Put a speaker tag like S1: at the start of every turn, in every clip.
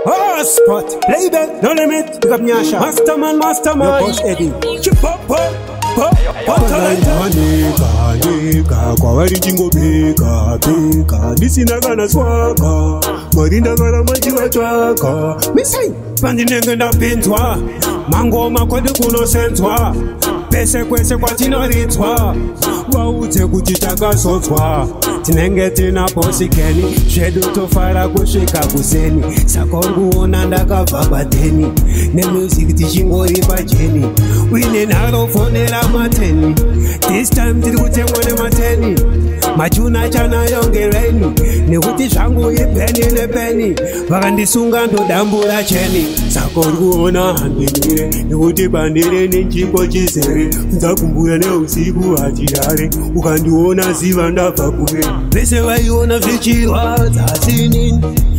S1: Spot, label, no limit, pick up Nyasha. Masterman, your boss Eddie. Chip up, Nigga, kwa wari jingo beka, Nisina gana swaka, Marinda gana majiwa chwaka. Misai, pandi nenge na pintwa, Mango makwede kuno sentwa, Pese kwese kwa tino ritwa, Waute kuchitaka sotwa, Tinenge tina posi keni, Shedu tofara kushika kuseni, Sakongu onandaka vabateni, Ne music tishingo riba jeni, Wine naro fone la mateni, This time tiri kutemwane mateni, Machuna chana yongereni, Ne kuti shangu yipeni lepeni, Vakandisunga ndo dambura cheni, Sakongu ona handinire, Ne kuti bandire ninchipo chisere, Nzakumbuya ne usiku hachirare, Ukandiona ziva ndabva kure, Vese vaiona vichirwa dzasini,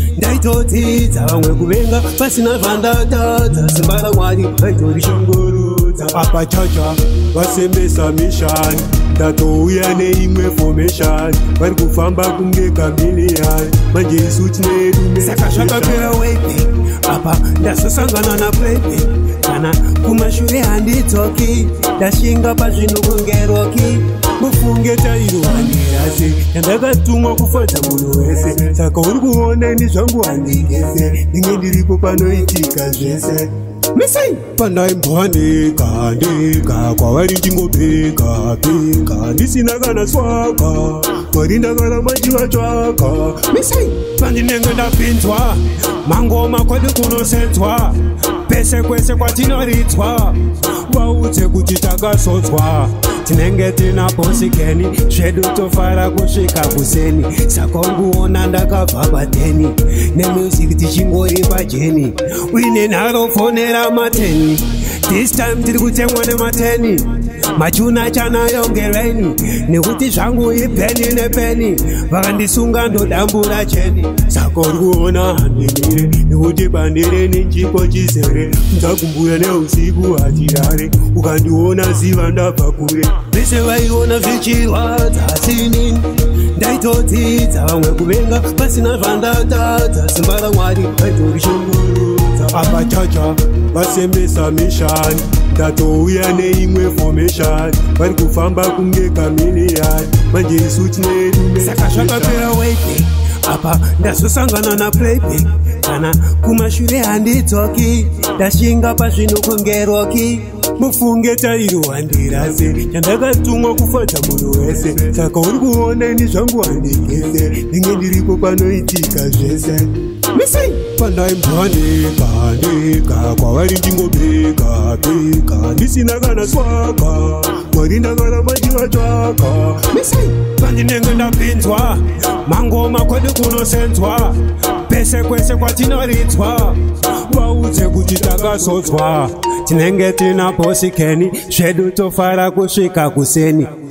S1: Ndaitoti dzavamwe kuvenga, Pasina vandata, Dzasimbara mwari, Vaitori shongorudza. Apa chacha, vasembesa mishani, Ndatouya neimwe formation, Vari kufamba kunge kamiliyani, Manje isu tinerume. Saka zvakapera wepe, Apa ndasosangana na pepe, Kana kumashure handidzoki, Ndashinga pazvinhu kungeroki, Mufunge tairuwanirase, Yandakatumwa kufadza munhu wese, Saka uri kuona ini zvangu handingese, Ndinge ndiripo panoitika zvese. Misai, pandaimbwanika, kwavari ndingopeka, Ndisina kana swaka, Marinda kana majiwa chwaka. Misai, pandinenge ndapinzwa, Mango makwede kunosenzwa, Pese kwese kwatinoritwa, Waute kuti takasotswa, Tinenge tina posi keni, Shedu tofara kusvika kuseni, Sakongu onandaka vabateni, Ne music tichingori pajeni, Wine naro fonera mateni, This time tiri kutemwa nemateni, Machuna chana yongereni, Nekuti zvangu ipeni nepeni, Vakandisunga ndo dambura cheni, Sakongu ona handinire, Nekuti bandire ninchipo chisere, Nzakumbuya ne usiku hachirare, Ukandiona ziva ndabva kure, Vese vaiona vichirwa dzasini, Ndaitoti dzavamwe kuvenga, Pasina vandata, Dzasimbara mwari, Vaitori shongorudza. Apa chacha, vasembesa mishani, Ndatouya neimwe formation, Vari kufamba kunge kamiliyani, Manje isu tinerume. Saka zvakapera wepe, Apa ndasosangana na pepe, Kana kumashure handidzoki, Ndashinga pazvinhu kungeroki, Mufunge tairuwandirase, Yandakatumwa kufadza munhu wese, Saka uri kuona ini zvangu handingese, Ndinge ndiripo panoitika zvese. Misai, pandaimbwanika, kwavari ndingopeka, Ndisina kana swaka, Marinda kana majiwa chwaka. Misai, pandinenge ndapinzwa, Mango makwede kunosenzwa, Pese kwese kwatinoritwa, Waute kuti takasotswa, Tinenge tina posi keni, Shedu tofara kusvika kuseni,